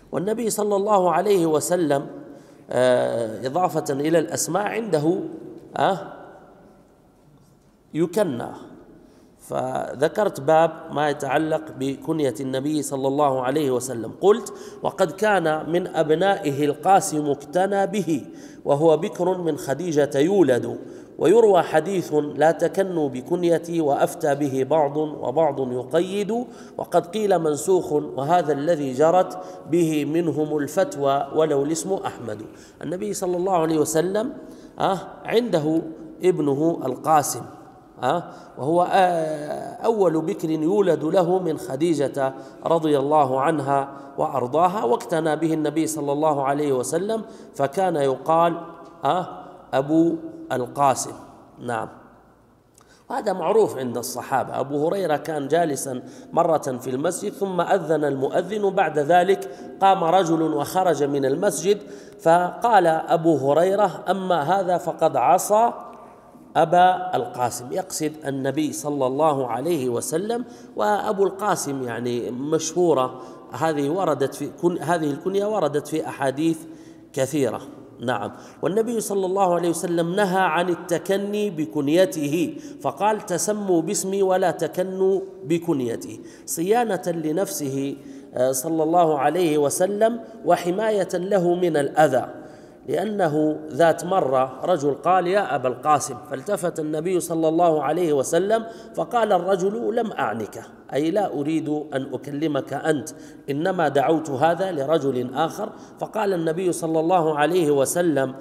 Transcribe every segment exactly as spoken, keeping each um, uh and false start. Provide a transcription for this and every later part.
والنبي صلى الله عليه وسلم إضافة إلى الأسماء عنده يكنى، فذكرت باب ما يتعلق بكنية النبي صلى الله عليه وسلم. قلت: وقد كان من أبنائه القاسم اكتنى به، وهو بكر من خديجة يولد، ويروى حديث: لا تكنوا بكنيتي، وأفتى به بعض وبعض يقيد، وقد قيل منسوخ، وهذا الذي جرت به منهم الفتوى ولو الاسم أحمد. النبي صلى الله عليه وسلم عنده ابنه القاسم، وهو أول بكر يولد له من خديجة رضي الله عنها وأرضاها، واقتنى به النبي صلى الله عليه وسلم، فكان يقال أبو القاسم. نعم، وهذا معروف عند الصحابة. أبو هريرة كان جالسا مرة في المسجد، ثم أذن المؤذن، بعد ذلك قام رجل وخرج من المسجد، فقال أبو هريرة: أما هذا فقد عصى أبا القاسم، يقصد النبي صلى الله عليه وسلم. وأبو القاسم يعني مشهورة، هذه وردت في هذه الكنية وردت في أحاديث كثيرة. نعم، والنبي صلى الله عليه وسلم نهى عن التكني بكنيته، فقال: تسموا باسمي ولا تكنوا بكنيتي، صيانة لنفسه صلى الله عليه وسلم وحماية له من الأذى، لأنه ذات مرة رجل قال: يا أبا القاسم، فالتفت النبي صلى الله عليه وسلم فقال الرجل: لم أعنك، أي لا أريد أن أكلمك أنت، إنما دعوت هذا لرجل آخر. فقال النبي صلى الله عليه وسلم: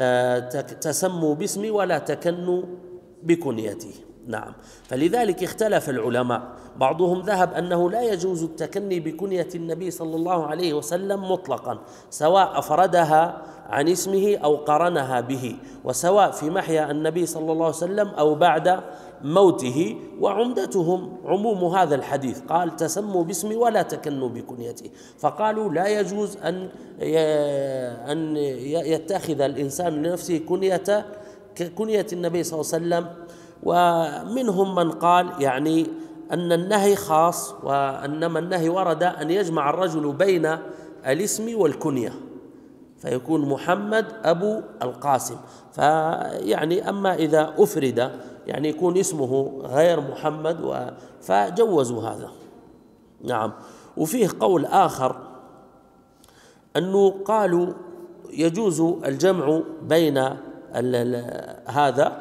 تسموا باسمي ولا تكنوا بكنيتي. نعم، فلذلك اختلف العلماء، بعضهم ذهب أنه لا يجوز التكني بكنية النبي صلى الله عليه وسلم مطلقا، سواء أفردها عن اسمه أو قرنها به، وسواء في محيا النبي صلى الله عليه وسلم أو بعد موته. وعمدتهم عموم هذا الحديث، قال: تسموا باسمي ولا تكنوا بكنيتي، فقالوا لا يجوز أن أن يتخذ الإنسان لنفسه كنية كنية النبي صلى الله عليه وسلم. ومنهم من قال يعني أن النهي خاص، وأنما النهي ورد أن يجمع الرجل بين الاسم والكنية، فيكون محمد أبو القاسم. فيعني أما إذا أفرد يعني يكون اسمه غير محمد، فجوزوا هذا. نعم، وفيه قول آخر أنه قالوا يجوز الجمع بين هذا،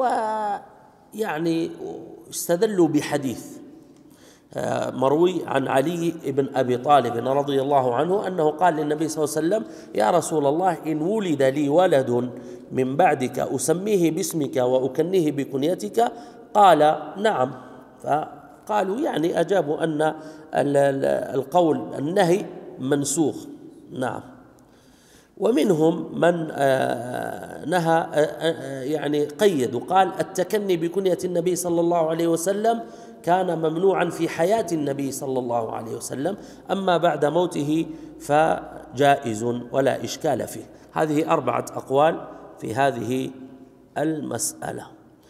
ويعني استدلوا بحديث مروي عن علي بن أبي طالب رضي الله عنه أنه قال للنبي صلى الله عليه وسلم: يا رسول الله، إن ولد لي ولد من بعدك أسميه باسمك وأكنيه بكنيتك؟ قال: نعم. فقالوا يعني أجابوا أن القول النهي منسوخ. نعم، ومنهم من نهى يعني قيد وقال: التكني بكنية النبي صلى الله عليه وسلم كان ممنوعا في حياة النبي صلى الله عليه وسلم، أما بعد موته فجائز ولا إشكال فيه. هذه أربعة أقوال في هذه المسألة.